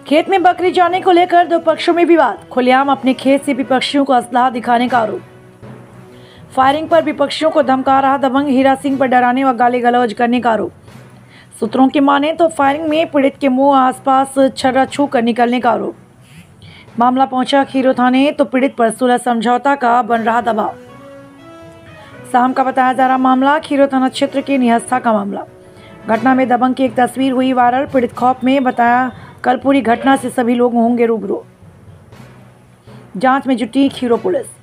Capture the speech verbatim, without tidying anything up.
खेत में बकरी जाने को लेकर दो पक्षों में विवाद। खुलेआम अपने खेत से विपक्षियों को असलाह दिखाने का आरोप। फायरिंग पर विपक्षियों को धमका रहा दबंग हीरा सिंह पर डराने व गाली गलौज करने का आरोप। सूत्रों की माने तो फायरिंग में पीड़ित के मुंह आसपास छर्रा छू कर निकलने का आरोप। मामला पहुंचा खीरो थाने तो पीड़ित पर सुलह समझौता का बन रहा दबाव। शाम का बताया जा रहा मामला खीरो थाना क्षेत्र के निहस्था का मामला। घटना में दबंग की एक तस्वीर हुई वायरल। पीड़ित खौफ में बताया कल पूरी घटना से सभी लोग होंगे रूबरू। जांच में जुटी खीरो पुलिस।